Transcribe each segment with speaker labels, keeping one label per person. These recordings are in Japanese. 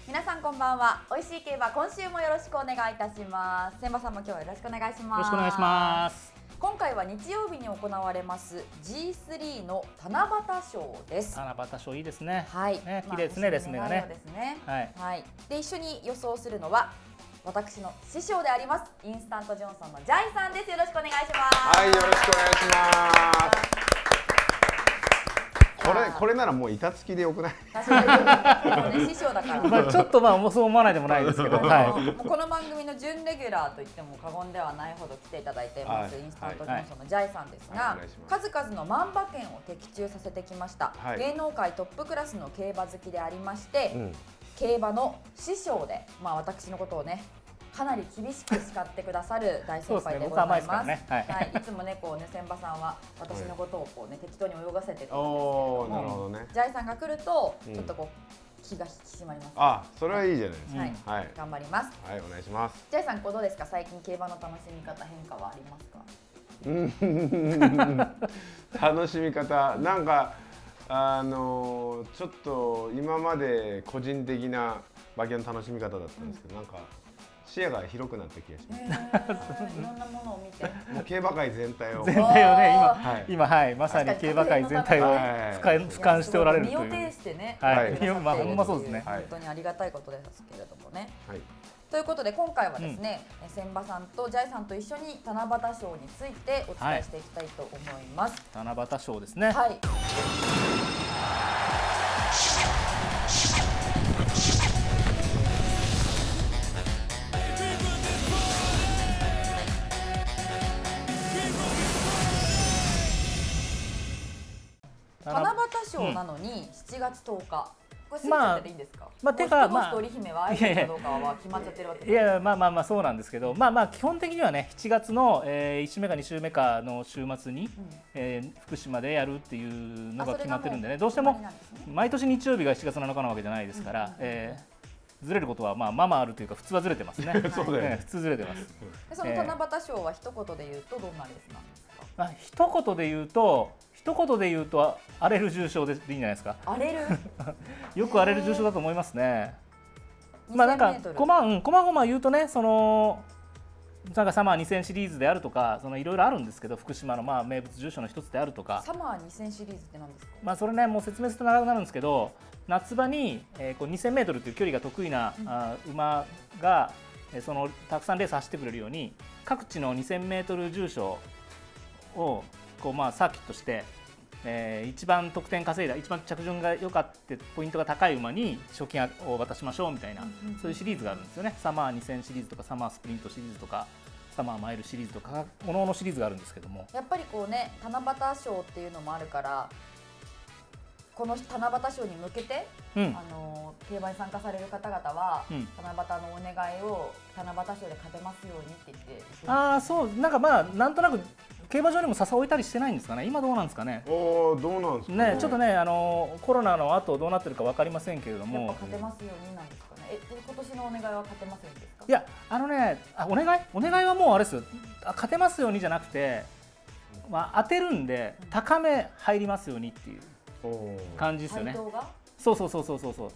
Speaker 1: 皆さんこんばんは。美味しい競馬、今週もよろしくお願いいたします。千葉さんも今日はよろしくお願いします。
Speaker 2: よろしくお願いします。
Speaker 1: 今回は日曜日に行われます G3 の七夕賞です。
Speaker 2: 七夕賞いいですね。
Speaker 1: はい。
Speaker 2: ね、綺麗ですね、レース目がね。
Speaker 1: はい。で、一緒に予想するのは私の師匠でありますインスタントジョンソンのジャイさんです。よろしくお願いします。
Speaker 3: はい、よろしくお願いします。これならもう板付きでよくない？
Speaker 1: 確かに、師匠だから。
Speaker 2: まあちょっとそう思わないでもないですけど、はい。
Speaker 1: この番組の準レギュラーと言っても過言ではないほど来ていただいています、インスタントジョンソンのジャイさんですが、数々の万馬券を的中させてきました。芸能界トップクラスの競馬好きでありまして、競馬の師匠で、私のことをね。かなり厳しく叱ってくださる大先輩でございます。はい、いつもね、千葉さんは私のことを適当に泳がせてるんですけれども、ジャイさんが来るとちょっと気が引き締まります。
Speaker 3: あ、それはいいじゃないですか。
Speaker 1: はい、頑張ります。
Speaker 3: はい、お願いします。
Speaker 1: ジャイさん、どうですか？最近競馬の楽しみ方、変化はありますか？
Speaker 3: 楽しみ方、なんかちょっと今まで個人的な馬券の楽しみ方だったんですけど、なんか視野が広くなった気がします。
Speaker 1: いろんなものを見て。
Speaker 3: もう競馬界全体を。
Speaker 2: 全体をね、今まさに競馬界全体を俯瞰しておられるという。
Speaker 1: 身を挺してね。
Speaker 2: はい、ほんまそうですね。
Speaker 1: 本当にありがたいことですけれどもね。ということで今回はですね、千葉さんとジャイさんと一緒に七夕賞についてお伝えしていきたいと思います。
Speaker 2: 七夕賞ですね。
Speaker 1: はい。七夕賞なのに7月10日。これ過ぎちゃっていいんですか？てか織姫は会えるかどうかは決まっちゃってるわけです。
Speaker 2: いやそうなんですけど、基本的にはね、7月の1週目か2週目かの週末に福島でやるっていうのが決まってるんでね、どうしても毎年日曜日が7月7日なわけじゃないですから。ずれることはあるというか、普通はずれてますね。普通ずれてます。
Speaker 1: その七夕賞は一言で言うとどんなレースなんですか？
Speaker 2: 一言で言うと荒れる重賞でいいんじゃないですか。
Speaker 1: 荒れる？
Speaker 2: よく荒れる重賞だと思いますね。なんかこまごま言うとね、なんかサマー2000シリーズであるとか、いろいろあるんですけど、福島の名物重賞の一つであるとか。
Speaker 1: サマー2000シリーズって何ですか？
Speaker 2: それね、もう説明すると長くなるんですけど、夏場に2000メートルという距離が得意な馬がたくさんレース走ってくれるように、各地の2000メートル重賞をサーキットして、一番得点稼いだ、一番着順が良かったポイントが高い馬に賞金を渡しましょうみたいな、そういうシリーズがあるんですよね。サマー2000シリーズとか、サマースプリントシリーズとか、サマーマイルシリーズとか、各々のシリーズがあるんですけども、
Speaker 1: やっぱり七夕賞っていうのもあるから、この七夕賞に向けて、競馬に参加される方々は、七夕のお願いを七夕賞で勝てますようにって言って。
Speaker 2: そう、なんとなく競馬場にも笹置いたりしてないんですかね。今どうなんですかね。
Speaker 3: どうなんですかね。
Speaker 2: ちょっとね、コロナの後どうなってるか分かりませんけれども。
Speaker 1: やっぱ勝てますようになんですかね。今年のお願いは勝てますようにですか。
Speaker 2: いや、お願いはもうあれですよ。勝てますようにじゃなくて、当てるんで高め入りますようにっていう感じですよね。そう。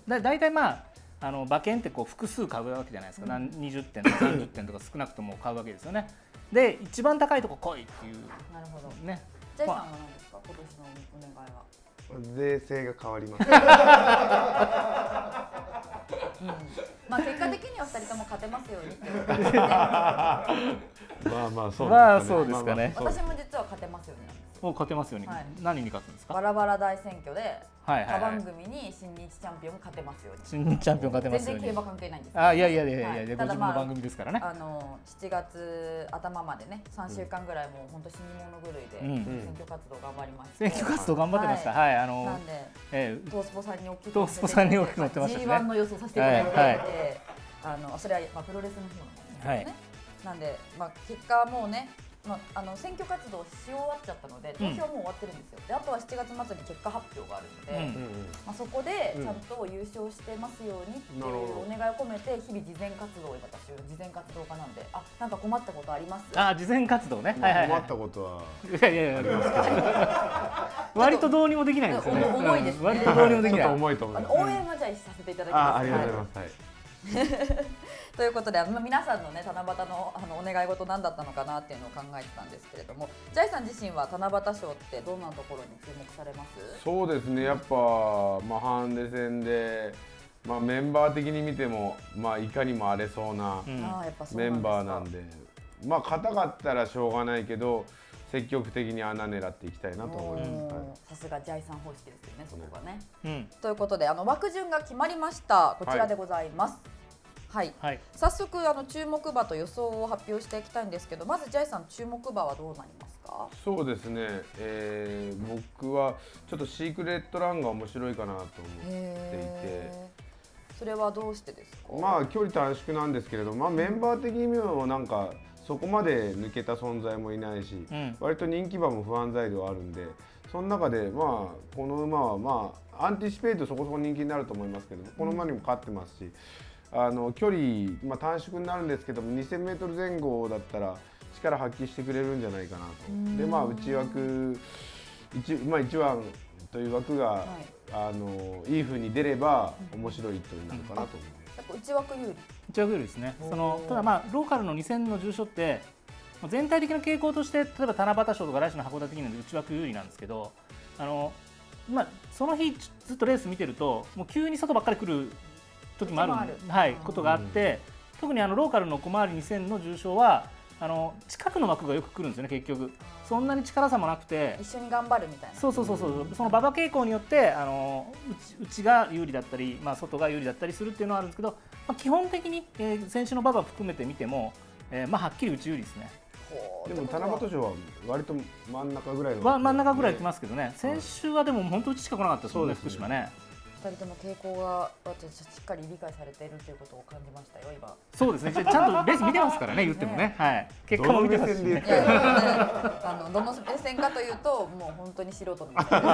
Speaker 2: だいたい馬券って複数買うわけじゃないですか。20点とか30点とか少なくとも買うわけですよね。で、一番高いとこ来いっていう。
Speaker 1: なるほど
Speaker 2: ね。
Speaker 1: ジャイさんは何ですか？今年のお願いは。
Speaker 3: 税制が変わります。
Speaker 1: 結果的には2人とも勝てますようにっていう感じで。
Speaker 2: そうですかね。
Speaker 1: 私も実は勝てますようになんです。
Speaker 2: 勝てますように。何に勝つんですか？
Speaker 1: バラバラ大選挙で他番組に新日チャンピオンが勝てますように。
Speaker 2: 新日チャンピオン勝てますように。
Speaker 1: 全然競馬関係ないんです。
Speaker 2: いや、ご自分の番組ですからね。
Speaker 1: 7月頭までね、3週間ぐらいもう本当死に物狂いで選挙活動頑張りました。
Speaker 2: 選挙活動頑張ってました。
Speaker 1: なんでトースポさんに大きく乗ってましたね。G1 の予想させていただいて、それはプロレスの方なんですけどね。なんで結果はもうね、 選挙活動し終わっちゃったので投票はもう終わってるんですよ。であとは7月末に結果発表があるので、そこでちゃんと優勝してますようにっていうお願いを込めて日々慈善活動を私慈善活動家なんでなんか困ったことあります？
Speaker 2: 慈善活動ね。
Speaker 3: 困ったことはい
Speaker 2: やいやいやありますけど割とどうにもできないんですよね。
Speaker 1: 重いですね。
Speaker 2: 割とどうにもできない。
Speaker 3: 重いと思います。
Speaker 1: 応援はじゃあさせていただきます。
Speaker 3: ありがとうございます。
Speaker 1: ということで、皆さんのね七夕のお願い事何だったのかなっていうのを考えてたんですけれども、ジャイさん自身は七夕賞ってどんなところに注目されます？
Speaker 3: そうですね、やっぱハンデ戦で、メンバー的に見てもいかにも荒れそうなメンバーなんで、硬かったらしょうがないけど積極的に穴狙っていきたいなと思います。
Speaker 1: さすがジャイさん方式ですよね、そこがね。ということで枠順が決まりました。こちらでございます。はい、早速注目馬と予想を発表していきたいんですけど、まずジャイさん注目馬はどうなりますか？
Speaker 3: そうですね、僕はちょっとシークレットランが面白いかなと思っていて、
Speaker 1: それはどうしてですか？
Speaker 3: 距離短縮なんですけれど、メンバー的にもなんかそこまで抜けた存在もいないし、割と人気馬も不安材料あるんで、その中でこの馬はアンティシペイトそこそこ人気になると思いますけど、この馬にも勝ってますし、距離、短縮になるんですけども 2000m 前後だったら力発揮してくれるんじゃないかなと。で内枠 1番という枠が、いい風に出れば面白い一頭になるかなと思います。
Speaker 1: やっぱ内枠有利？
Speaker 2: 内枠有利ですね。ただローカルの2000の重賞って全体的な傾向として、例えば七夕賞とか来週の函館記念で内枠有利なんですけど、その日ずっとレース見てるともう急に外ばっかり来る時もあることがあって、特にローカルの小回り2000の重賞は近くの枠がよく来るんですよね。結局そんなに力差もなくて
Speaker 1: 一緒に頑張るみたいな。
Speaker 2: その馬場傾向によって内が有利だったり、外が有利だったりするっていうのはあるんですけど、基本的に先週の馬場含めて見てもはっきり内有利ですね。
Speaker 3: でも七夕賞は割と真ん中ぐらいの
Speaker 2: 真ん中ぐらい来ますけどね。先週はでも本当内しか来なかったですよね、福島ね。
Speaker 1: 2人とも傾向がしっかり理解されているということを感じましたよ、今。
Speaker 2: そうですね、ちゃんとレース見てますからね、言ってもね。結果も見てますし。
Speaker 1: どの目線かというと、もう本当に素人の目線です。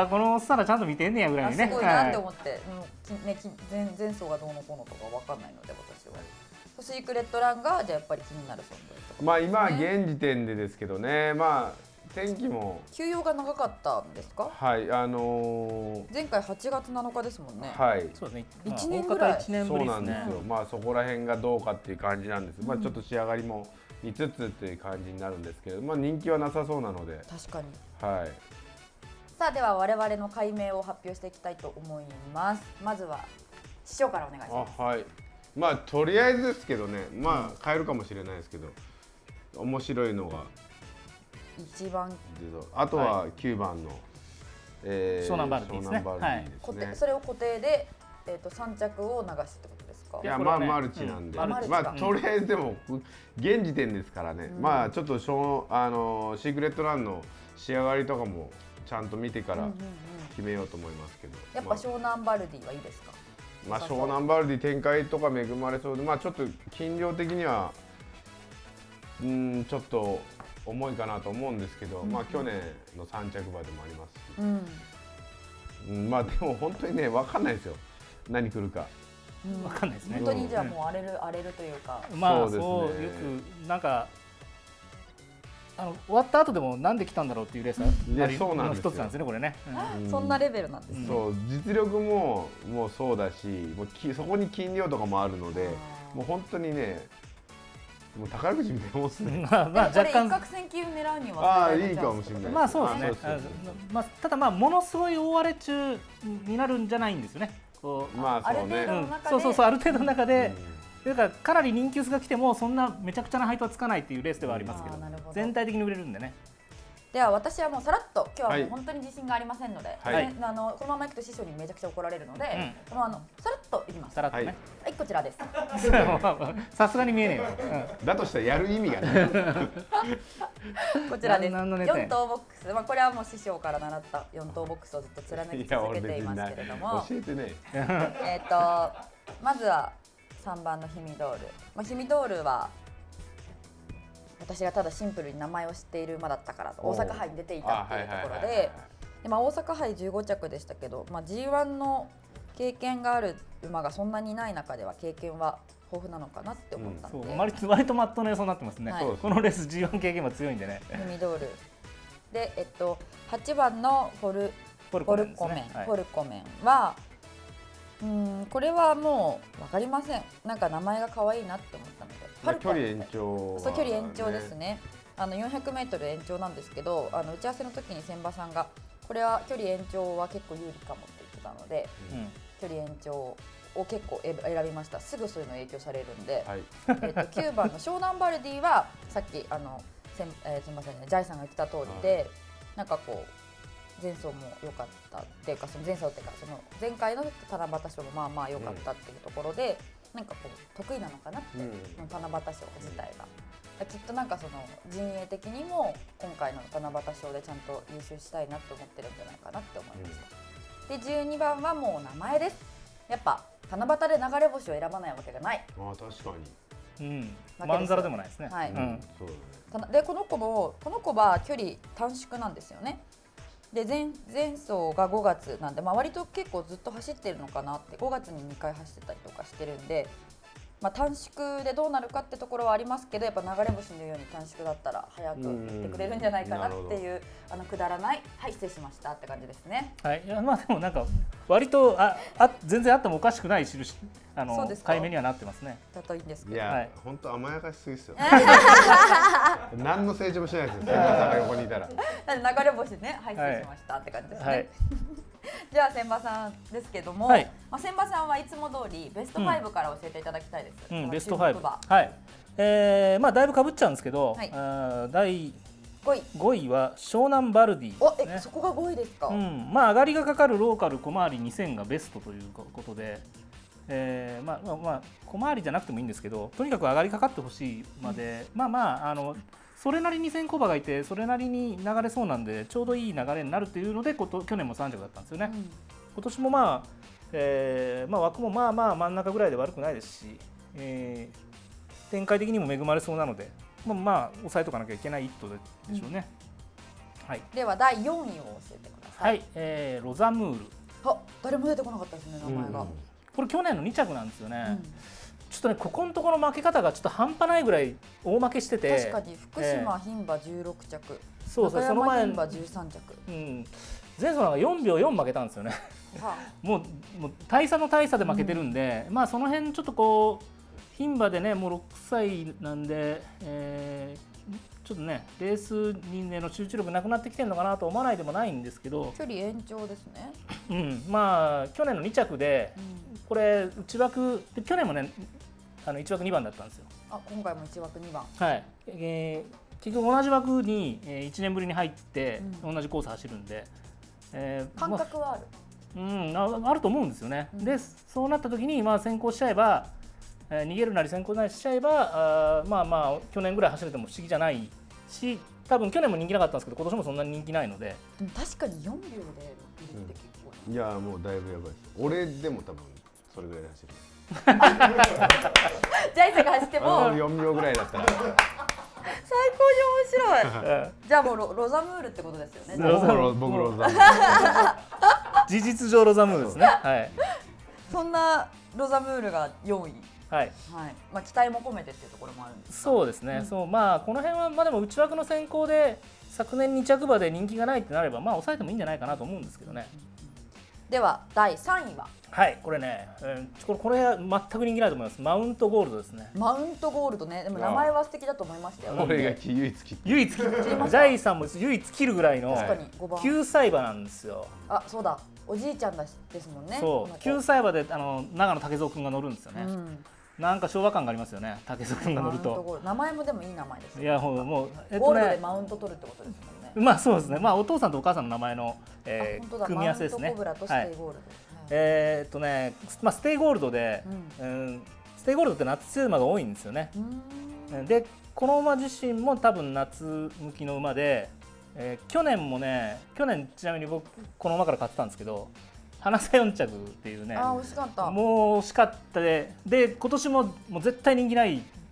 Speaker 2: このおっさんらちゃんと見てんねやぐらいにね。
Speaker 1: すごいなって思って、前走がどうのこうのとか分かんないので、私は。シークレットランがじゃあやっぱり気になる存在とか。
Speaker 3: 今現時点でですけどね、天気も
Speaker 1: 休養が長かったんですか？
Speaker 3: はい、
Speaker 1: 前回8月7日ですもんね。
Speaker 2: はい、そうですね。
Speaker 1: 1年ぐらい。
Speaker 3: そうなんですよ。そこら辺がどうかっていう感じなんです。ちょっと仕上がりも見つつっていう感じになるんですけど、人気はなさそうなので。
Speaker 1: 確かに。
Speaker 3: はい。
Speaker 1: さあでは我々の解明を発表していきたいと思います。まずは師匠からお願いします。
Speaker 3: はい。とりあえずですけどね、変えるかもしれないですけど、面白いのが。
Speaker 1: 1番、
Speaker 3: あとは9番の
Speaker 2: 湘南バルディですね。
Speaker 1: それを固定で3着を流すってことですか？
Speaker 3: いやマルチなんで、とりあえずでも現時点ですからね、ちょっとシークレットランの仕上がりとかもちゃんと見てから決めようと思いますけど。
Speaker 1: やっぱ湘南バルディはいいですか？
Speaker 3: 湘南バルディ展開とか恵まれそうで、ちょっと斤量的にはちょっと重いかなと思うんですけど、去年の3着馬でもありますし、でも本当にね分かんないですよ、何来るか。
Speaker 2: 分かんないですね。
Speaker 1: 本当にじゃあもう荒れるというか。
Speaker 2: そうよくなんか終わった後でもなんで来たんだろうっていうレースの一つなんですね、これね。
Speaker 1: そんなレベルなんですね。
Speaker 3: そう、実力もそうだし、そこに斤量とかもあるので、もう本当にね。もう宝くじみたいなもんですね。
Speaker 1: 若干一攫千金狙うにはい
Speaker 3: いかもしれない。
Speaker 2: そうですね。ただものすごい大荒れ中になるんじゃないんですよね。
Speaker 1: ある程度の中
Speaker 2: で、ある程度の中で、だからかなり人気薄が来てもそんなめちゃくちゃな配当はつかないっていうレースではありますけど、全体的に売れるんでね。
Speaker 1: では私はもうさらっと今日はもう本当に自信がありませんので、このままいくと師匠にめちゃくちゃ怒られるので、さらっといきます。
Speaker 2: さらっとね。
Speaker 1: はい、こちらです。
Speaker 2: さすがに見えねえよ。
Speaker 3: だとしたらやる意味がない。
Speaker 1: こちらです。4等ボックス、これはもう師匠から習った4等ボックスをずっと貫き続けていますけれども、
Speaker 3: 教えてね。
Speaker 1: まずは3番のヒミドール。ヒミドールは私がただシンプルに名前を知っている馬だったからと、大阪杯に出ていたっていうところで、大阪杯15着でしたけど、G1 の経験がある馬がそんなにない中では経験は豊富なのかなって思ったので、
Speaker 2: 割とマットの予想になってますね、このレース G1 経験は強いんでね。
Speaker 1: ミドルで、8番のフォルコメンは、これはもう分かりません。なんか名前が可愛いなって思ったので、
Speaker 3: 距離延長、
Speaker 1: そう、距離延長ですね。400m 延長なんですけど、打ち合わせの時に千葉さんがこれは距離延長は結構有利かもって言ってたので、距離延長を結構選びました。すぐそういうの影響されるんで、9番の湘南バルディはさっきすみませんね、ジャイさんが言ってた通りで、なんかこう前走も良かったっていうか、その前走っていうかその前回の七夕賞もまあまあ良かったっていうところで、なんかこう得意なのかなって、七夕賞自体が。きっとなんかその陣営的にも今回の七夕賞でちゃんと優勝したいなと思ってるんじゃないかなって思いました。で12番はもう名前です。やっぱ七夕で流れ星を選ばないわけがない。
Speaker 3: 確かに。
Speaker 2: まんざらでもないですね。
Speaker 1: はい。でこの子は距離短縮なんですよね。で前走が5月なんで、割と結構ずっと走ってるのかなって、5月に2回走ってたりとかしてるんで。短縮でどうなるかってところはありますけど、やっぱ流れ星のように短縮だったら早く行ってくれるんじゃないかなっていう、くだらない、失礼しましたって感じですね。
Speaker 2: はい、いやでもなんか割と全然あってもおかしくない印解明にはなってますね。
Speaker 1: だといいんですけど。
Speaker 3: いや本当甘やかしすぎですよ。何の成長もしないですよ。千葉さんが横にいたら。
Speaker 1: 流れ星ね、失礼しましたって感じですね。じゃあ千葉さんですけども、千葉さんはいつも通りベスト5から教えていただきたいです。
Speaker 2: ベスト5。はい。だいぶかぶっちゃうんですけど、第5位は湘南バルディ。
Speaker 1: そこが5位ですか。
Speaker 2: 上がりがかかるローカル小回り2000がベストということで、小回りじゃなくてもいいんですけど、とにかく上がりかかってほしいまで、それなりに1000コバがいてそれなりに流れそうなんでちょうどいい流れになるというので去年も3着だったんですよね。今年も枠も真ん中ぐらいで悪くないですし、展開的にも恵まれそうなので、抑えとかなきゃいけない一頭でしょうね。
Speaker 1: では第4位を教えてください。
Speaker 2: ロザムール。
Speaker 1: 誰も出てこなかったですね、名前が。
Speaker 2: これ去年の2着なんですよね。ちょっとね、ここのところの負け方がちょっと半端ないぐらい大負けしてて、
Speaker 1: 確かに福島牝馬16着、
Speaker 2: そうそう、その前
Speaker 1: 牝馬13着、
Speaker 2: 前走なんか4秒4負けたんですよね。もう大差の大差で負けてるんで、その辺ちょっとこう牝馬でね、もう6歳なんで、ちょっとねレースにの集中力なくなってきてるのかなと思わないでもないんですけど、
Speaker 1: 距離延長ですね。
Speaker 2: 去年の2着で、これ内枠で去年もね1枠2番だったんですよ。
Speaker 1: 今回も1枠2番。
Speaker 2: はい。結局同じ枠に1年ぶりに入って同じコース走るんで、
Speaker 1: 感覚はある。
Speaker 2: あると思うんですよね。でそうなった時に先行しちゃえば、逃げるなり先行なりしちゃえば去年ぐらい走れても不思議じゃないし、多分去年も人気なかったんですけど今年もそんなに人気ないので。
Speaker 1: でも確かに4秒で6って結構、
Speaker 3: いやもうだいぶやばいです。俺でも多分それぐらいで走る。
Speaker 1: ジャイさんが走っても
Speaker 3: 4秒ぐらいだったら
Speaker 1: 最高に面白い。じゃあもうロザムールってことですよね。
Speaker 3: 僕ロザムール。
Speaker 2: 事実上ロザムールですね。
Speaker 1: そんなロザムールが4位。期待も込めてっていうところもあるんですか。
Speaker 2: そうですね。この辺はでも内枠の選考で昨年2着馬で人気がないってなれば抑えてもいいんじゃないかなと思うんですけどね。
Speaker 1: では第3位は。
Speaker 2: これね、これは全く人気ないと思います。マウントゴールドですね。
Speaker 1: マウントゴールドね。でも名前は素敵だと思いましたよ。
Speaker 3: これが唯一切る。
Speaker 2: ジャイさんも唯一切るぐらいの9歳馬なんですよ。
Speaker 1: そうだ、おじいちゃんですもんね。
Speaker 2: そう、9歳馬で長野武蔵君が乗るんですよね。なんか昭和感がありますよね、武蔵君が乗ると。
Speaker 1: 名前もでもいい名前です。
Speaker 2: いやもう
Speaker 1: ゴールドでマウント取るってことですもんね。
Speaker 2: そうですね。お父さんとお母さんの名前の組み合わせですね。
Speaker 1: マウントコブラとステイゴールド。
Speaker 2: ステイゴールドで、ステイゴールドって夏馬が多いんですよね。でこの馬自身も多分夏向きの馬で、去年ちなみに僕この馬から買ってたんですけど、花差4着っていうね、
Speaker 1: 惜しかった。
Speaker 2: もう惜しかったで今年ももう絶対人気ない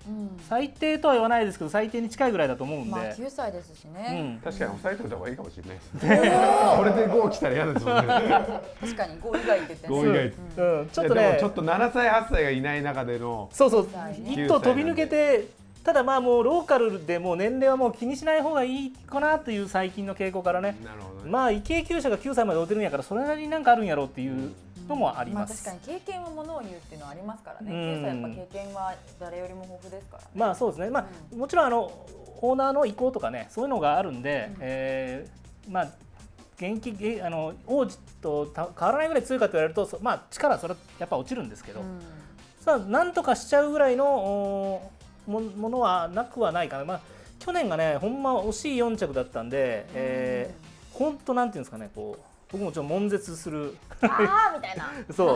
Speaker 2: 最低とは言わないですけど最低に近いぐらいだと思うんで、
Speaker 1: まあ9歳ですしね、
Speaker 3: 確かに抑えておいた方がいいかもしれないですね。これで5来たら嫌ですもんね。
Speaker 1: 確かに5以外って言ってね、
Speaker 3: 5以外
Speaker 2: ちょっとね、
Speaker 3: ちょっと7歳8歳がいない中での、
Speaker 2: そう一頭飛び抜けて、ただまあもうローカルでもう年齢はもう気にしない方がいいかなという最近の傾向からね、まあ池江厩舎が9歳まで追ってるんやからそれなりになんかあるんやろうっていうのもあります。
Speaker 1: 確かに経験はものを言うっていうのはありますからね。9歳やっぱ経験は誰よりも豊富ですからね。
Speaker 2: まあそうですね。まあもちろんオーナーの意向とかね、そういうのがあるんで、まあ現役王子と変わらないぐらい強いかと言われると、まあ力はそれはやっぱ落ちるんですけど、さあなんとかしちゃうぐらいのものはなくはないかな。まあ去年がね、ほんま惜しい4着だったんで、本当なんていうんですかね、こう僕もちょっと悶絶する
Speaker 1: あーみたいな
Speaker 2: そう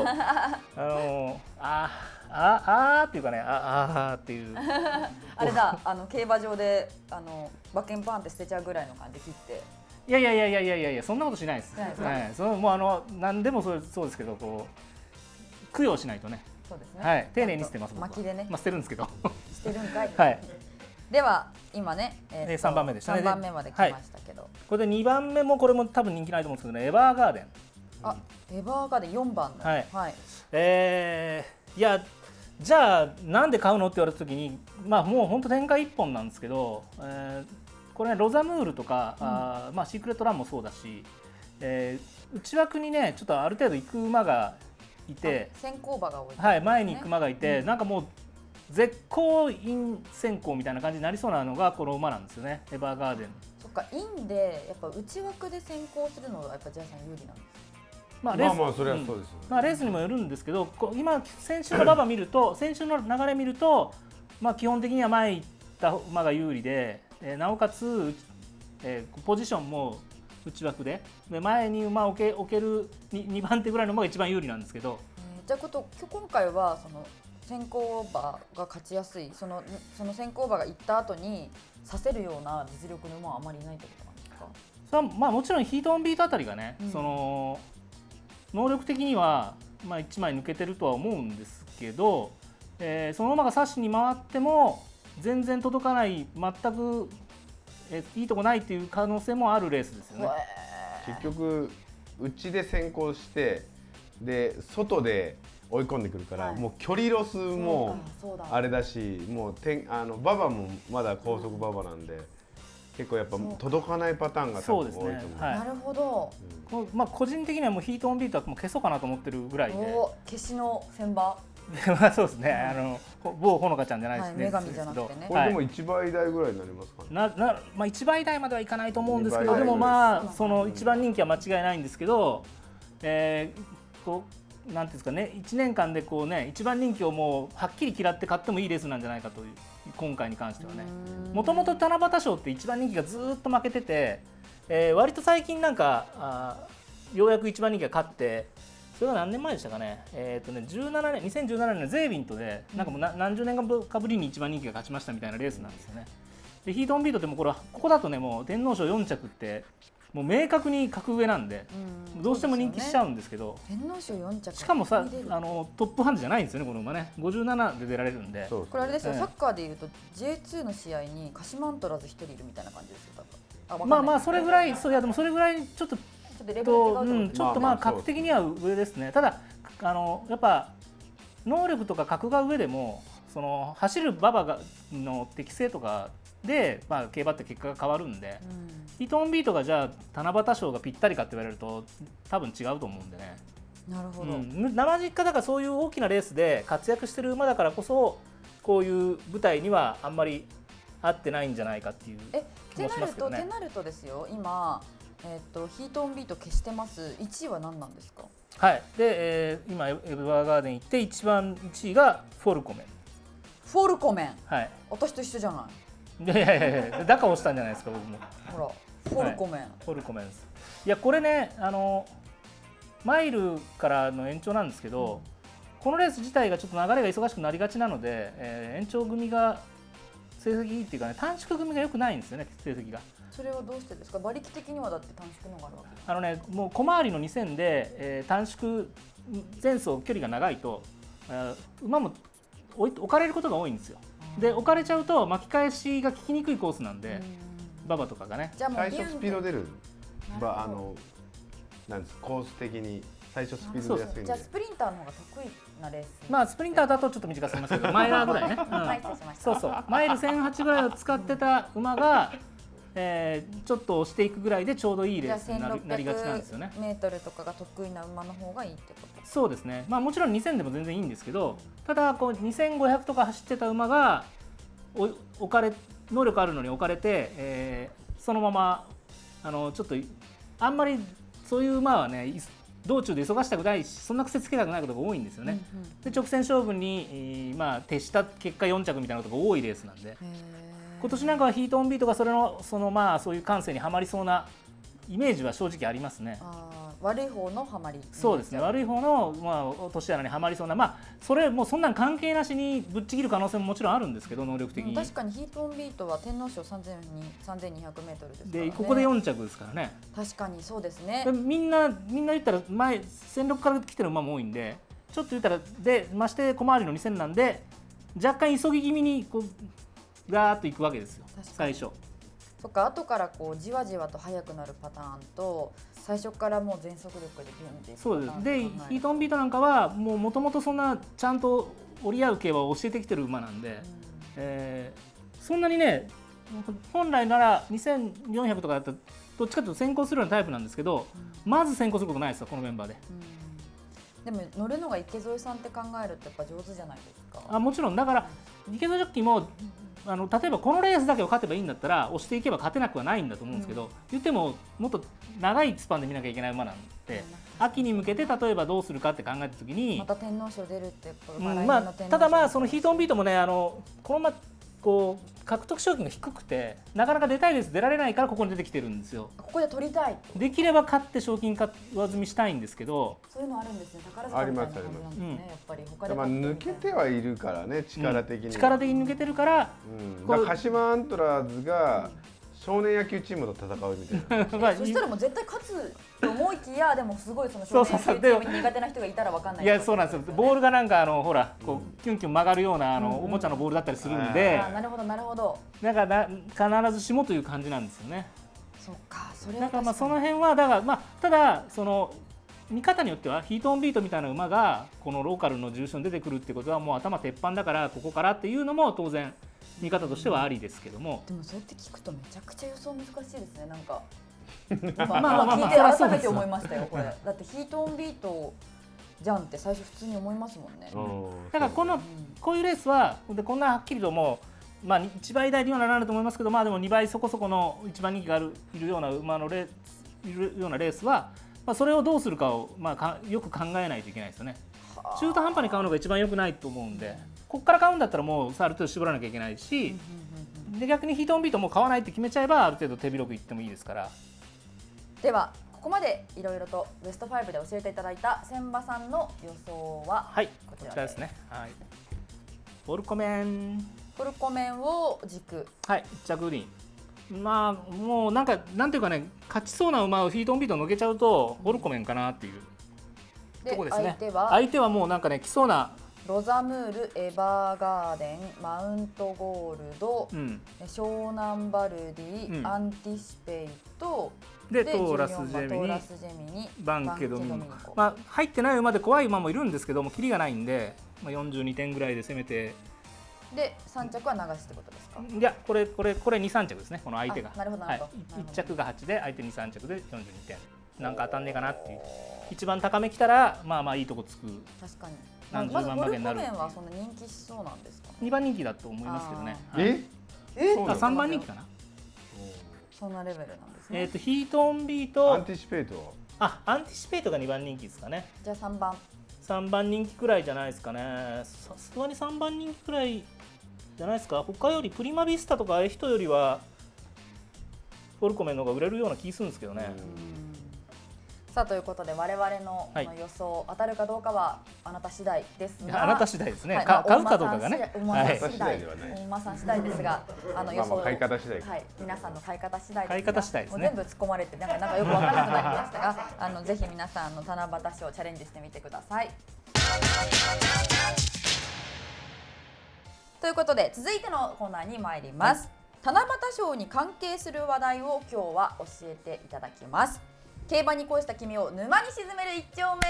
Speaker 2: っていうかね、っていう
Speaker 1: あれだ、競馬場で馬券パンって捨てちゃうぐらいの感じで切って、
Speaker 2: いやそんなことしないです。もう何でもそうですけど、こう供養しないとね。
Speaker 1: そうですね。
Speaker 2: はい、丁寧に捨てます。
Speaker 1: 巻きでね。
Speaker 2: 捨てるんですけど。
Speaker 1: 捨てるんかい。
Speaker 2: はい。
Speaker 1: では今ね、
Speaker 2: 3番目でしたね。
Speaker 1: 3番目まで来ましたけど、
Speaker 2: これで2番目もこれも多分人気ないと思うんですけどね、エバーガーデン。
Speaker 1: エバーガーデン4番の。
Speaker 2: はい。いやじゃあなんで買うのって言われた時に、まあもう本当展開一本なんですけど、これねロザムールとか、まあシークレットランもそうだし、内枠にねちょっとある程度行く馬がいて、
Speaker 1: 先行馬が多い、
Speaker 2: はい、前に行く馬がいて、なんかもう絶好イン先行みたいな感じになりそうなのがこの馬なんですよね、エバーガーデン。
Speaker 1: そっか、インでやっぱ内枠で先行するのがやっぱジャイさん有利なんです。
Speaker 3: まあそれはそうです。
Speaker 2: まあレースにもよるんですけど、今先週の馬場見ると先週の流れ見ると、まあ基本的には前行った馬が有利で、なおかつ、ポジションも内枠で前に馬を置ける 2番手ぐらいの馬が一番有利なんですけど、
Speaker 1: じゃあ今回はその先行馬が勝ちやすい、その先行馬が行った後にさせるような実力の馬はあまりいないってことなんですか。
Speaker 2: まあもちろんヒートオンビートあたりがね、その能力的にはまあ1枚抜けてるとは思うんですけど、その馬が差しに回っても全然届かない、全くいいとこないっていう可能性もあるレースですよね。
Speaker 3: 結局内で先行してで外で追い込んでくるから、もう距離ロスもあれだし、もう馬場もまだ高速馬場なんで、結構やっぱ届かないパターンが多分多いと思う。
Speaker 1: なるほど。
Speaker 2: まあ個人的にはもうヒートオンビートはもう消そうかなと思ってるぐらいで。
Speaker 1: 消しの先馬。
Speaker 2: まあそうですね。某ほのかちゃんじゃないですね。
Speaker 1: 女神じゃなくてね。
Speaker 3: これでも1倍台ぐらいになりますかね。
Speaker 2: まあ1倍台まではいかないと思うんですけど、でもまあその1番人気は間違いないんですけど、こうなんていうんですかね、1年間でこうね1番人気をもうはっきり嫌って買ってもいいレースなんじゃないかという、今回に関してはね。もともと七夕賞って1番人気がずっと負けてて、割と最近なんかようやく1番人気が勝って。それが何年前でしたかね、2017年のゼービントでなんかもう何十年かぶりに1番人気が勝ちましたみたいなレースなんですよね。でヒートオンビートってもここだとね、もう天皇賞4着ってもう明確に格上なんで、どうしても人気しちゃうんですけど、
Speaker 1: 天皇賞4着
Speaker 2: しかもさトップハンデじゃないんですよね、この馬ね。57で出られるんで。
Speaker 1: これあれですよ、サッカーでいうと J2 の試合に鹿島アントラーズ1人いるみたいな感じですよ。
Speaker 2: まあそれぐらい、でもそれぐらいちょっとちょっとまあ格的には上ですね。ただやっぱ能力とか格が上でも、その走る馬場の適性とかで、まあ、競馬って結果が変わるんで、ヒートオンビートがじゃあ七夕賞がぴったりかって言われると多分違うと思うんでね。
Speaker 1: なるほど。
Speaker 2: 生実家だからそういう大きなレースで活躍してる馬だからこそ、こういう舞台にはあんまり合ってないんじゃないかっていう気もしますけどね。
Speaker 1: ってなるとですよ、今ヒートオンビート消してます。1位は何なんですか。
Speaker 2: はい。で、今エバーガーデン行って1位がフォルコメン。
Speaker 1: フォルコメン。
Speaker 2: はい。
Speaker 1: 私と一緒じゃない。
Speaker 2: いやだから押したんじゃないですか、僕も。
Speaker 1: ほら、フォルコメン。
Speaker 2: フォルコメンです。いやこれね、マイルからの延長なんですけど、このレース自体がちょっと流れが忙しくなりがちなので、延長組が成績いいっていうかね、短縮組が良くないんですよね、成績が。
Speaker 1: それはどうしてですか。馬力的にはだって短縮のがあるわけ。
Speaker 2: もう小回りの2戦で、短縮前走距離が長いと、馬も置かれることが多いんですよ。 で置かれちゃうと巻き返しが効きにくいコースなんで、馬場とかがね。
Speaker 1: じゃあもう
Speaker 3: 最初スピード出るなんですコース的に最初スピード出やすいんで。
Speaker 1: じゃあスプリンターの方が得意なレース。
Speaker 2: まあスプリンターだとちょっと短くすみますけど、マイラーぐらいね。そうそう。マイル1008ぐらいを使ってた馬が、ちょっと押していくぐらいでちょうどいいレースになりがちなんですよね。
Speaker 1: メートルとかが得意な馬の方がいいってこと。
Speaker 2: そうですね。まあもちろん2000でも全然いいんですけど、ただこう2500とか走ってた馬が能力あるのに置かれて、そのままちょっとあんまりそういう馬はね道中で急がしたくないし、そんな癖つけたくないことが多いんですよね。で直線勝負に、徹した結果4着みたいなことが多いレースなんで、今年なんかはヒートオンビートがそういう感性にはまりそうなイメージは正直ありますね。
Speaker 1: 悪い方のハマり。
Speaker 2: そうですね。悪い方の落とし穴にはまりそうな、それもうそんなん関係なしにぶっちぎる可能性ももちろんあるんですけど、能力的に。
Speaker 1: 確かにヒートオンビートは天皇賞3200メートルですからね。
Speaker 2: でここで4着ですからね。
Speaker 1: 確かにそうですね。
Speaker 2: みんな言ったら前1600から来てる馬も多いんで、ちょっと言ったらでまして小回りの2000なんで若干急ぎ気味にこうガーッといくわけですよ最初。
Speaker 1: そっか、後からこうじわじわと速くなるパターンと最初からもう全速力でビュンっていくパターン。
Speaker 2: そうです。でヒートオンビートなんかはもともとそんなちゃんと折り合う競馬を教えてきてる馬なんで、そんなにね本来なら2400とかだったらどっちかというと先行するようなタイプなんですけど、まず先行することないですよこのメンバーで。
Speaker 1: でも乗るのが池添さんって考えるとやっぱ上手じゃないですか。
Speaker 2: もちろんだから池添ジョッキーも例えばこのレースだけを勝てばいいんだったら押していけば勝てなくはないんだと思うんですけど、言ってももっと長いスパンで見なきゃいけない馬なんで、秋に向けて例えばどうするかって考えた時に
Speaker 1: また天皇賞出るって
Speaker 2: ただそのヒートオンビートもねこのままこう獲得賞金が低くてなかなか出たいレース出られないからここに出てきてるんですよ。
Speaker 1: ここで取りたい。
Speaker 2: できれば勝って賞金上積みしたいんですけど。
Speaker 1: そういうのあるんですね。宝塚みたいな感じなんですね。やっぱり他で
Speaker 3: 抜けてはいるからね、力的に
Speaker 2: 抜けてるから。
Speaker 3: 鹿島アントラーズが少年野球チームと戦うみたいな。
Speaker 1: そしたらもう絶対勝つと思いきや、でもすごいその少年野球チームに苦手な人がいたらわかんない。
Speaker 2: いやそうなんですよ。ボールがなんかほらこうキュンキュン曲がるようなおもちゃのボールだったりするんで。
Speaker 1: なるほどなるほど。
Speaker 2: だから必ずしもという感じなんですよね。
Speaker 1: そっか、それ
Speaker 2: だからその辺はだからただその見方によってはヒートオンビートみたいな馬がこのローカルの重賞に出てくるってことはもう頭鉄板だからここからっていうのも当然見方としてはありですけども。
Speaker 1: でもそうやって聞くとめちゃくちゃ予想難しいですね。なんか聞いて改めて思いましたよこれ。だってヒートオンビートじゃんって最初普通に思いますもんね。
Speaker 2: だからこういうレースはこんなはっきりともう1倍台にはならないと思いますけど、でも2倍そこそこの一番人気がいるような馬のいるようなレースは、それをどうするかをよく考えないといけないですよね。中途半端に買うのが一番良くないと思うんで、ここから買うんだったらもうある程度絞らなきゃいけないし、で逆にヒートオンビートも買わないって決めちゃえばある程度手広くいってもいいですから。
Speaker 1: ではここまでいろいろとベスト5で教えていただいた千葉さんの予想は
Speaker 2: こちらですね。フォルコメンを
Speaker 1: 軸。
Speaker 2: 1着グリーン。もうなんていうかね、勝ちそうな馬をヒートオンビート抜けちゃうとフォルコメンかなっていうとこですね。相手はもうなんかね来そうな。
Speaker 1: ロザムール、エバーガーデン、マウントゴールド、湘南バルディ、アンティシペイト
Speaker 2: でトーラスジェミニ、バンケドミニコ。入ってない馬で怖い馬もいるんですけどもキリがないんで、42点ぐらいで攻めて。
Speaker 1: で3着は流しってことですか。
Speaker 2: いやこれ2、3着ですね。この相手が
Speaker 1: なるほど1
Speaker 2: 着が8で相手2、3着で42点。なんか当たんねえかなっていう。一番高めきたらいいとこつく。
Speaker 1: 確かに。
Speaker 2: 何十万馬券になる。
Speaker 1: フォルコメンはそんな人気しそうなんですか。
Speaker 2: 2番人気だと思いますけどね。
Speaker 3: 3
Speaker 2: 番人気かな。
Speaker 1: そんなレベルなんですね。
Speaker 2: ヒートオンビート。
Speaker 3: アンティシペイト。
Speaker 2: アンティシペイトが2番人気ですかね。
Speaker 1: じゃあ3番
Speaker 2: 人気くらいじゃないですかね。さすがに3番人気くらいじゃないですか。他よりプリマビスタとかエヒトよりはフォルコメンの方が売れるような気するんですけどね。
Speaker 1: さあということで我々のこの予想当たるかどうかはあなた次第ですが、
Speaker 2: あなた次第ですね。買うかどうかがね。
Speaker 1: 馬さん次第ですが、予想
Speaker 3: 買い方次第。
Speaker 1: 皆さんの買い方次第です。
Speaker 2: 買い方次第ですね。
Speaker 1: 全部突っ込まれてなんかよく分からなくなりましたが、ぜひ皆さん七夕賞チャレンジしてみてください。とということで続いてのコーナーに参ります。七夕賞に関係する話題を今日は教えていただきます。競馬に恋した君を沼に沈める一丁目。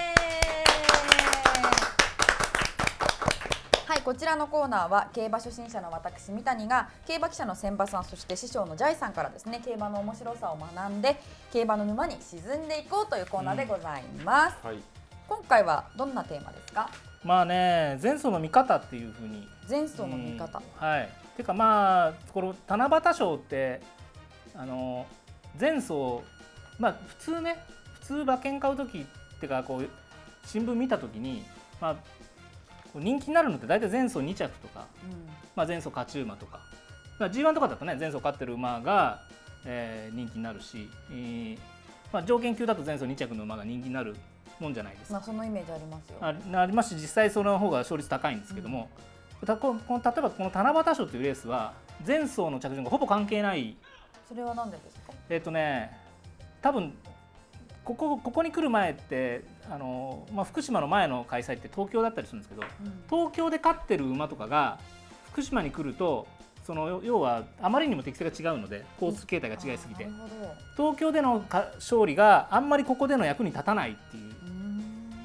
Speaker 1: はい、こちらのコーナーは競馬初心者の私三谷が競馬記者の千葉さん、そして師匠のジャイさんからですね、競馬の面白さを学んで競馬の沼に沈んでいこうというコーナーでございます。はい、今回はどんなテーマですか？
Speaker 2: まあね、前走の見方っていうふうに。
Speaker 1: 前走の見方。
Speaker 2: はい。てかまあこの七夕賞って前走、まあ普通馬券買う時ってかこう新聞見た時にまあ人気になるのって大体前走2着とか、まあ前走勝ち馬とか、G1 とかだとね前走勝ってる馬が、人気になるし、まあ条件級だと前走2着の馬が人気になるもんじゃないですか。
Speaker 1: まあそのイメージありますよ。
Speaker 2: ありますし、実際その方が勝例高いんですけども、例えばこの七夕賞というレースは前走の着順がほぼ関係ない。
Speaker 1: それは何でですか？
Speaker 2: 多分ここに来る前ってまあ、福島の前の開催って東京だったりするんですけど、東京で勝ってる馬とかが福島に来ると要はあまりにも適性が違うのでコース形態が違いすぎて、東京での勝利があんまりここでの役に立たないっていう。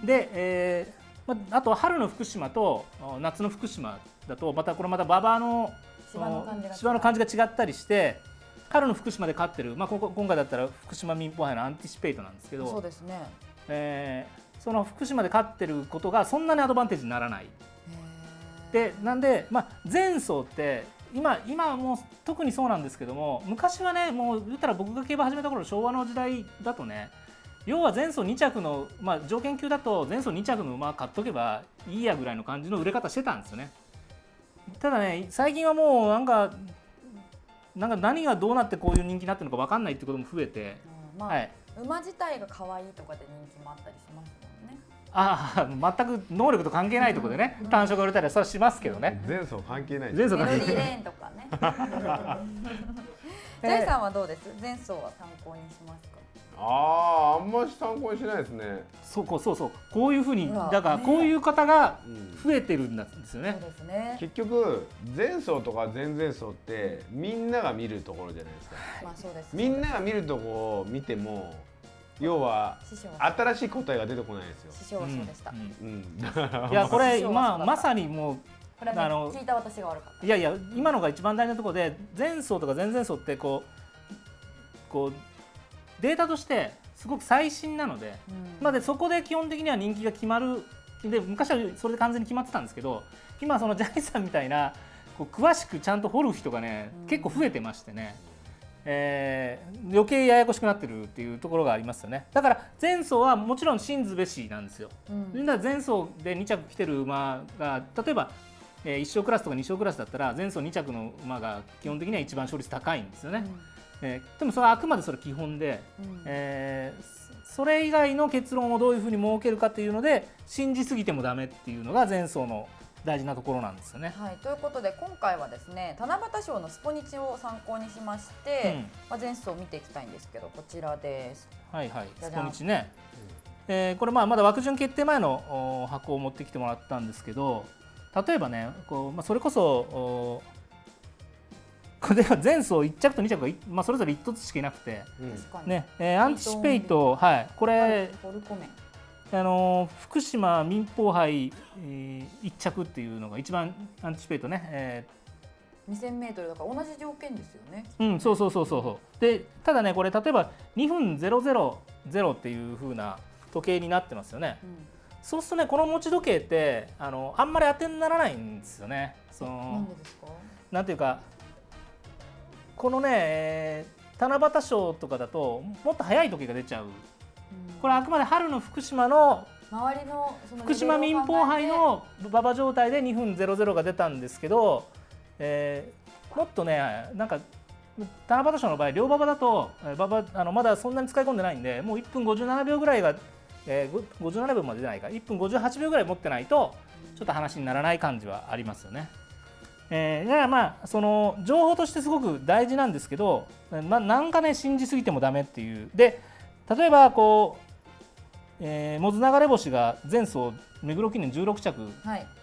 Speaker 2: で、あと春の福島と夏の福島だとまた馬場の芝の感じが違ったりして、春の福島で勝ってる、まあ、今回だったら福島民放杯のアンティシペイトなんですけど、
Speaker 1: そうですね、
Speaker 2: その福島で勝ってることがそんなにアドバンテージにならない。でなんで、まあ、前走って今もう特にそうなんですけども、昔はねもう言ったら僕が競馬始めた頃昭和の時代だとね、要は前走2着の、まあ、条件級だと前走2着の馬買っとけばいいやぐらいの感じの売れ方してたんですよね。ただね最近はもうなんか何がどうなってこういう人気になってるのか分かんないってことも増えて、
Speaker 1: まあはい、馬自体が可愛いとかで人気もあったりしますもんね。
Speaker 2: 全く能力と関係ないところでね、単勝が売れたりはそれはしますけどね。
Speaker 3: 前走関係ない。
Speaker 1: メロディーレーンとかね。ジャイさんはどうです？前走は参考にしますか？
Speaker 3: あんまり参考にしないですね。
Speaker 2: そうこういうふうにだからこういう方が増えてるんですよね。
Speaker 1: そうですね。
Speaker 3: 結局前走とか前々走ってみんなが見るところじゃないですか。
Speaker 1: まあそうです。
Speaker 3: みんなが見るところを見ても要は新しい答えが出てこないですよ。
Speaker 1: 師匠はそうでした。
Speaker 2: いやこれ今まさにもう
Speaker 1: これ聞いた私が悪かった。
Speaker 2: いや今のが一番大事なところで、前走とか前々走ってこうデータとしてすごく最新なので、でそこで基本的には人気が決まる。で昔はそれで完全に決まってたんですけど、今そのジャイさんみたいな詳しくちゃんと掘る人がね結構増えてましてね、余計ややこしくなってるっていうところがありますよね。だから前走はもちろん信ずべしなんですよ。前走で2着来てる馬が例えば1勝クラスとか2勝クラスだったら前走2着の馬が基本的には一番勝率高いんですよね。でもそれはあくまでそれ基本で、それ以外の結論をどういうふうに設けるかっていうので信じすぎてもダメっていうのが前走の大事なところなんですよね。
Speaker 1: はい、ということで今回はですね七夕賞のスポニチを参考にしまして、前走を見ていきたいんですけど、こちらです。
Speaker 2: スポニチね、これまだ枠順決定前の箱を持ってきてもらったんですけど、例えばねそれこそこれは前走1着と2着が、それぞれ1頭ずつしかいなくて、アンティシペイト、これ福島民放杯1着っていうのが一番アンティシペイトね、
Speaker 1: 2000m だから同じ条件ですよね。
Speaker 2: そうで、ただねこれ例えば2分000っていう風な時計になってますよね。そうするとねこの持ち時計ってあんまり当てにならないんですよね。
Speaker 1: なんでですか？
Speaker 2: なんていうかこのね七夕賞とかだともっと早い時計が出ちゃう。これあくまで春の福島の
Speaker 1: 周りの
Speaker 2: 福島民放杯の馬場状態で2分00が出たんですけど、もっとねなんか七夕賞の場合両馬場だとまだそんなに使い込んでないんで、もう1分57秒ぐらいが、57秒まで出ないか1分58秒ぐらい持ってないとちょっと話にならない感じはありますよね。その情報としてすごく大事なんですけど、なんかね信じすぎてもダメっていう。で例えばモズ流れ星が前走目黒記念16着、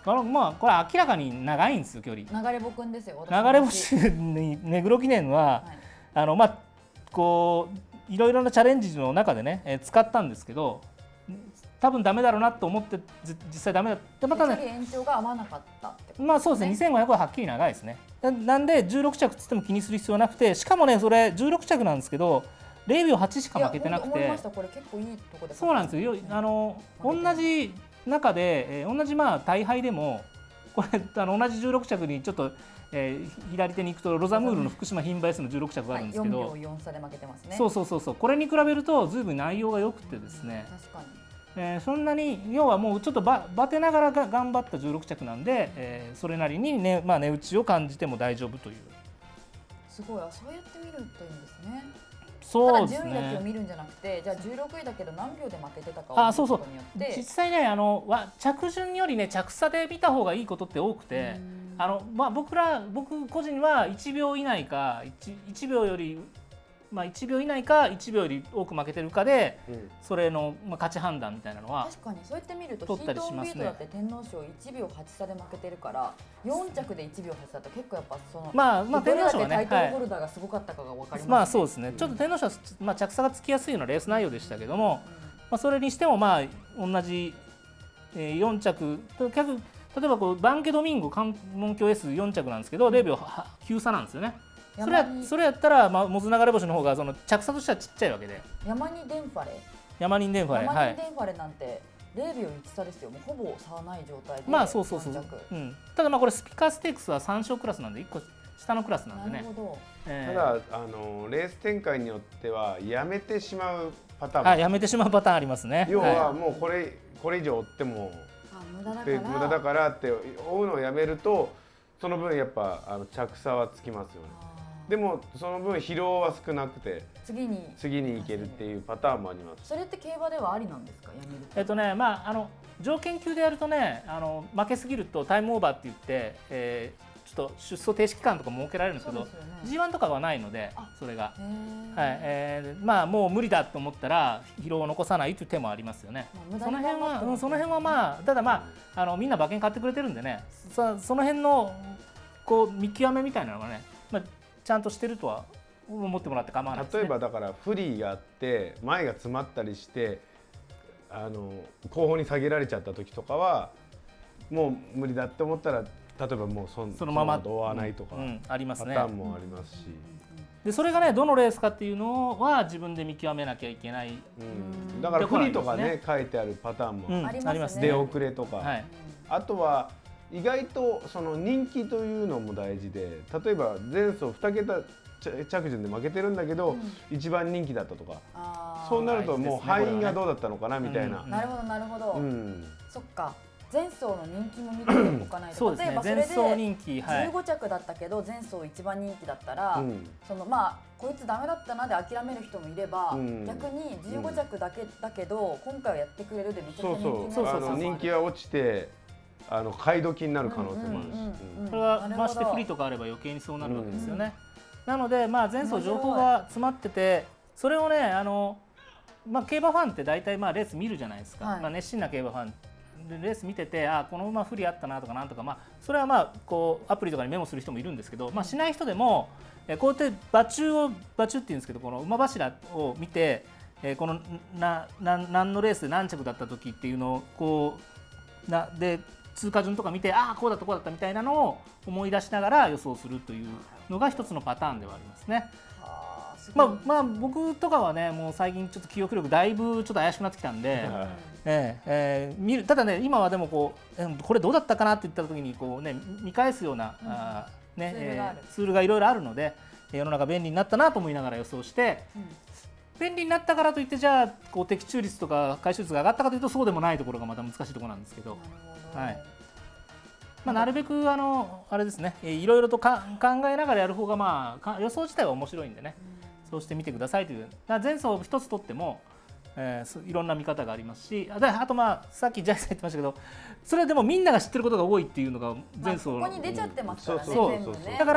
Speaker 2: まあこれ明らかに長いんですよ距離。
Speaker 1: 流れ星ですよ。
Speaker 2: 流れ星に目黒記念は、はい、まあこういろいろなチャレンジの中でね、使ったんですけど、多分ダメだろうなと思って実際ダメだってまたね。
Speaker 1: 延長が合わなかったってことですね。
Speaker 2: まあそうですね。2500ははっきり長いですね。なんで16着つっても気にする必要はなくて、しかもねそれ16着なんですけど。0秒8しか負けてなくて、
Speaker 1: これ結構いいとこで
Speaker 2: そうなんですよ。同じ中で、同じまあ大敗でもこれ同じ16着にちょっと、左手に行くとロザムールの福島牝馬 S の16着があるんですけど、
Speaker 1: 4秒4差で負けてますね。
Speaker 2: そうこれに比べるとずいぶん内容が良くてですね、
Speaker 1: 確かに、
Speaker 2: そんなに要はもうちょっとバテながら頑張った16着なんで、それなりにね、まあ、値打ちを感じても大丈夫という。
Speaker 1: すごい、そうやって見るといいんですね。
Speaker 2: そうですね、
Speaker 1: ただ順位だけを見るんじゃなくて、じゃあ16位だけど何秒で負けてたかを見ることによって、
Speaker 2: 実際ね着順よりね着差で見た方がいいことって多くて、まあ、僕個人は1秒以内か 1秒より、まあ、1秒以内か1秒より多く負けてるかで、それの、まあ、勝ち判断みたいなのは
Speaker 1: 確かにそうやって見るとヒートオンビートだって天皇賞1秒8差で負けてるから4着で1秒8差って結構やっぱその
Speaker 2: まあ天皇賞はね
Speaker 1: タイトルホルダーがすごかったかが分かりますね。
Speaker 2: まあそうですね、ちょっと天皇賞は、まあ、着差がつきやすいようなレース内容でしたけども、まあ、それにしてもまあ同じ、4着例えばこうバンケドミンゴ関門橋 S4 着なんですけど0秒9差なんですよね。それやったら、まあ、モズ流れ星の方がその着差としてはちっちゃいわけで、
Speaker 1: ヤマニデンファレなんて0秒1差ですよ。もうほぼ差はない状態で、
Speaker 2: まあそう、ただまあこれスピカーステークスは3勝クラスなんで1個下のクラスなんでね。
Speaker 3: ただレース展開によってはやめてしまうパターン
Speaker 2: やめてしまうパターンありますね。
Speaker 3: 要はもうこれ以上追っても無駄だからって追うのをやめると、その分やっぱ着差はつきますよね。でもその分疲労は少なくて次に行けるっていうパターンもあります。
Speaker 1: それって競馬ではありなんですか？やめる
Speaker 2: まあ条件級でやるとね、負けすぎるとタイムオーバーって言って、ちょっと出走停止期間とか設けられるんですけど、G1 とかはないので、それが、まあもう無理だと思ったら疲労を残さないという手もありますよね。その辺はまあただまあみんな馬券買ってくれてるんでね、その辺のこう見極めみたいなのがね、まあちゃんとしてるとは思ってもらって構わないですね。
Speaker 3: 例えばだから不利があって前が詰まったりして後方に下げられちゃった時とかはもう無理だって思ったら、例えばもうそのまま追わないとか、
Speaker 2: ありますね。
Speaker 3: パターンもありますし、
Speaker 2: でそれがねどのレースかっていうのは自分で見極めなきゃいけない。
Speaker 3: だから不利とかね書いてあるパターンも
Speaker 1: ありますね。
Speaker 3: 出遅れとか、あとは意外とその人気というのも大事で、例えば前走2桁着順で負けてるんだけど、一番人気だったとか、そうなるともう敗因がどうだったのかなみたいな。
Speaker 1: なるほどなるほど。そっか、前走の人気も見ておかないと。例えばそれで15着だったけど前走一番人気だったら、そのまあこいつダメだったなで諦める人もいれば、逆に15着だけだけど今回はやってくれるでめちゃくちゃ人気になる。
Speaker 3: 人気は落ちて買い時になる可能性もあるし、
Speaker 2: これはまして不利とかあれば余計にそうなるわけですよね。なのでまあ前走情報が詰まってて、それをねまあ競馬ファンって大体まあレース見るじゃないですか。まあ熱心な競馬ファンでレース見てて、この馬不利あったなとかなんとか、まあそれはまあこうアプリとかにメモする人もいるんですけど、まあしない人でもこうやって馬中っていうんですけど、この馬柱を見てこの何のレースで何着だった時っていうのをこうで通過順とか見て、こうだったこうだったみたいなのを思い出しながら予想するというのが一つのパターンではありますね。まあ僕とかはねもう最近ちょっと記憶力だいぶちょっと怪しくなってきたんで、ただね今はでもこれどうだったかなって言った時にこうね見返すようなツールがいろいろあるので、世の中便利になったなと思いながら予想して。便利になったからといってじゃあこう的中率とか回収率が上がったかというとそうでもないところがまた難しいところなんですけど、なるべくあれですね、いろいろと考えながらやる方がまあ予想自体は面白いんでね、そうしてみてくださいという。前走一つ取っても、いろんな見方がありますし、あとまあさっきジャイさん言ってましたけど、それでもみんなが知ってることが多いっていうのが前走
Speaker 1: ここに出ちゃってますからね。
Speaker 2: だから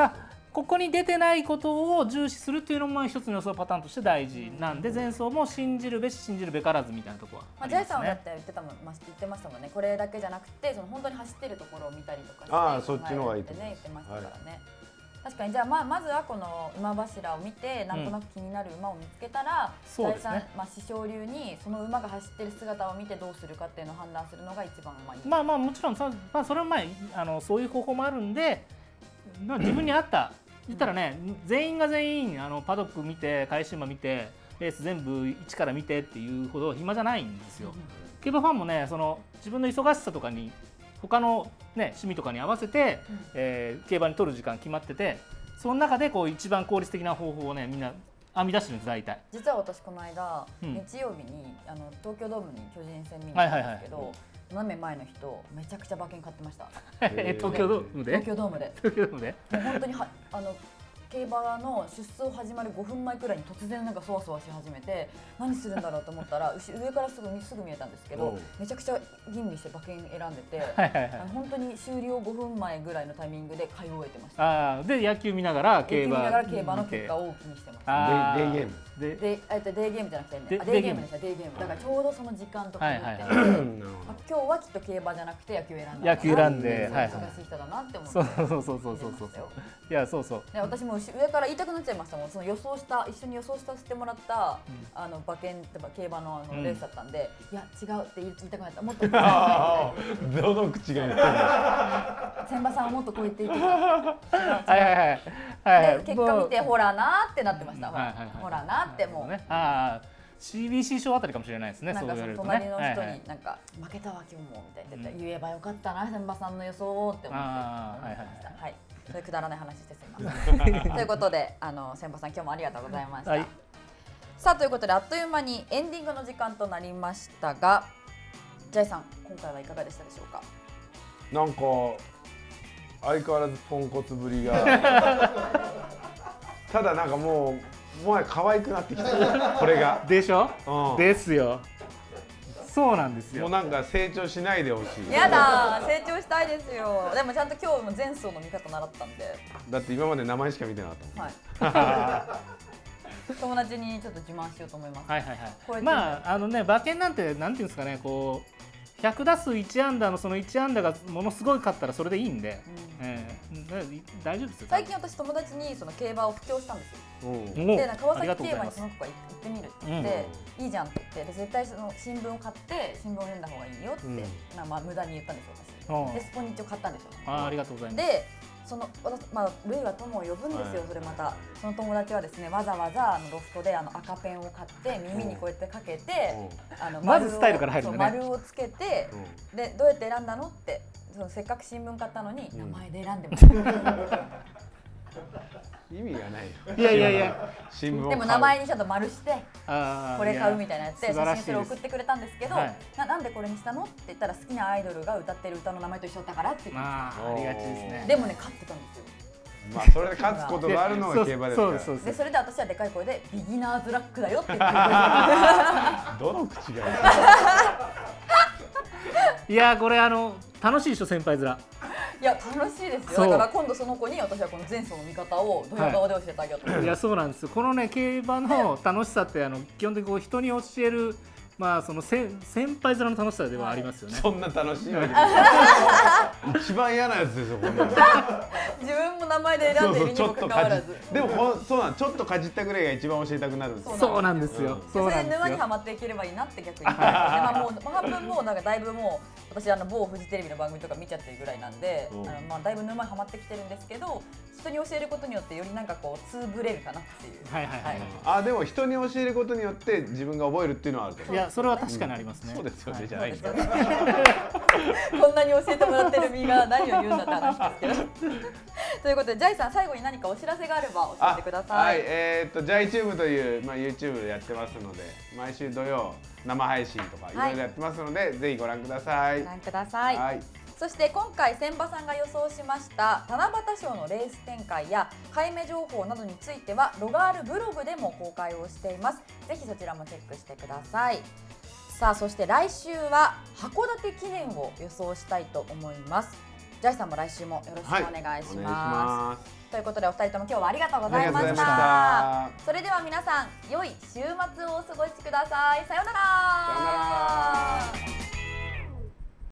Speaker 2: ここに出てないことを重視するっていうのも一つの予想パターンとして大事なんで、前走も信じるべし信じるべからずみたいなところはありますね。
Speaker 1: ジャイさんはだって言ってましたもんね。これだけじゃなくてその本当に走ってるところを見たりとかして、
Speaker 3: そっちの方がいいと
Speaker 1: ね言ってましたからね。確かにじゃあまずはこの馬柱を見てなんとなく気になる馬を見つけたら、ジャイさん師匠流にその馬が走ってる姿を見てどうするかっていうのを判断するのが一番いい。
Speaker 2: まあもちろんそれはそういう方法もあるんで、自分に合った言ったらね、全員が全員パドック見て返し馬見てレース全部一から見てっていうほど暇じゃないんですよ。競馬ファンもね、その自分の忙しさとかに他の、ね、趣味とかに合わせて、競馬に取る時間決まってて、その中でこう一番効率的な方法をねみんな編み出してるんです大体。
Speaker 1: 実は私この間、日曜日に東京ドームに巨人戦見に行ったんですけど、斜め前の人めちゃくちゃ馬券買ってました。
Speaker 2: 東京ドームで？
Speaker 1: 東京ドームで。
Speaker 2: 東京ドームで？
Speaker 1: もう本当に競馬の出走始まる5分前くらいに突然なんかそわそわし始めて、何するんだろうと思ったら上からすぐ見えたんですけど、めちゃくちゃ吟味して馬券選んでて、本当に終了5分前ぐらいのタイミングで買い終えてました。
Speaker 2: で野球見ながら競馬
Speaker 1: の結果を気にしてます。
Speaker 3: デイゲーム
Speaker 1: デイゲームじゃなくてね、デイゲームでした。デイゲームだからちょうどその時間とかって今日はきっと競馬じゃなくて野球選んだ。
Speaker 2: 野球選んで
Speaker 1: 忙しい人だなって思って。
Speaker 2: そう。いやそうそう。
Speaker 1: 私も上から言いたくなっちゃいましたもん。その一緒に予想させてもらった馬券競馬のレースだったんで、いや違うって言いたくなった。もっと
Speaker 3: どの口が言ってるの？
Speaker 1: 千葉さんはもっとこう言っていて。結果見てほらなってなってました。ほらなってもう。
Speaker 2: CBC 賞あたりかもしれないですね。
Speaker 1: なんかその隣の人になんか負けたわ今日もみたいな言えばよかったな千葉さんの予想をって思ってました。はい。そういうくだらない話してすみません。ということで千葉さん今日もありがとうございました。さあということであっという間にエンディングの時間となりましたが、ジャイさん今回はいかがでしたでしょうか？
Speaker 3: なんか相変わらずポンコツぶりがただなんかもう可愛くなってきたこれが
Speaker 2: でしょ、ですよ。そうなんですよ。
Speaker 3: もうなんか成長しないでほしい。
Speaker 1: やだ成長したいですよ。でもちゃんと今日も前走の見方習ったんで。
Speaker 3: だって今まで名前しか見てなかったもん。はい。
Speaker 1: 友達にちょっと自慢しようと思います。
Speaker 2: まあ馬券なんてなんていうんですかね、こう100打数1安打のその1安打がものすごい勝ったらそれでいいんで、大丈夫ですよ。
Speaker 1: 最近私友達にその競馬を布教したんですよ。で川崎競馬にその子が行ってみるって言っていいじゃんって言って、絶対その新聞を買って新聞を読んだ方がいいよって無駄に言ったんですよ私。でスポニチを買ったんですよ。
Speaker 2: ありがとうございます。
Speaker 1: でルイは友を呼ぶんですよ。それまたその友達はですね、わざわざロフトで赤ペンを買って耳にこうやってかけて
Speaker 2: まずスタイルから入るんだね。
Speaker 1: 丸をつけて、でどうやって選んだのって、せっかく新聞買ったのに名前で選んでます。
Speaker 3: 意味がないよ。
Speaker 2: いや
Speaker 3: 新聞を
Speaker 1: でも名前にちゃんと丸してこれ買うみたいなやつで写真それ送ってくれたんですけど、なんでこれにしたのって言ったら好きなアイドルが歌ってる歌の名前と一緒だからって言ってました。
Speaker 2: ありがちですね。
Speaker 1: でもね勝ってたんですよ。
Speaker 3: まあそれで勝つことがあるのが競馬ですから。
Speaker 1: でそれで私はでかい声でビギナーズラックだよって言ってくれた。
Speaker 3: どの口が
Speaker 2: いやこれ楽しいでしょ先輩面。
Speaker 1: いや楽しいですよ。だから今度その子に私はこの前走の見方をドヤ顔で教えてあげようと思います。
Speaker 2: いやそうなんですよ。このね競馬の楽しさって基本的にこう人に教えるその先輩面の楽しさではありますよね。
Speaker 3: そんな楽しいわけ一番嫌なやつですよこんなの。
Speaker 1: 自分も名前で選んでいるにもかかわらず。
Speaker 3: でもそうなん、ちょっとかじったぐらいが一番教えたくなるんです。
Speaker 2: そうなんですよ。
Speaker 1: それで沼にはまっていければいいなって逆に。もう半分もうなんかだいぶもう私某フジテレビの番組とか見ちゃってるぐらいなんで、だいぶ沼にはまってきてるんですけど、人に教えることによってよりなんかこうつぶれるかなっていう。
Speaker 3: でも人に教えることによって自分が覚えるっていうのはあると。
Speaker 2: いやそれは確かにありますね。
Speaker 3: そうですよねじゃないですか。
Speaker 1: こんなに教えてもらってる身が何を言うんだって話ですけど。ということでジャイさん最後に何かお知らせがあれば教えてください。
Speaker 3: ジャイチューブというYouTube やってますので、毎週土曜生配信とかいろいろやってますので、ぜひご覧ください。
Speaker 1: ご覧ください。そして今回千葉さんが予想しました七夕賞のレース展開や買い目情報などについてはロガールブログでも公開をしています。ぜひそちらもチェックしてください。さあそして来週は函館記念を予想したいと思います。ジャイさんも来週もよろしくお願いします。 ということでお二人とも今日はありがとうございました。それでは皆さん良い週末をお過ごしください。さようなら。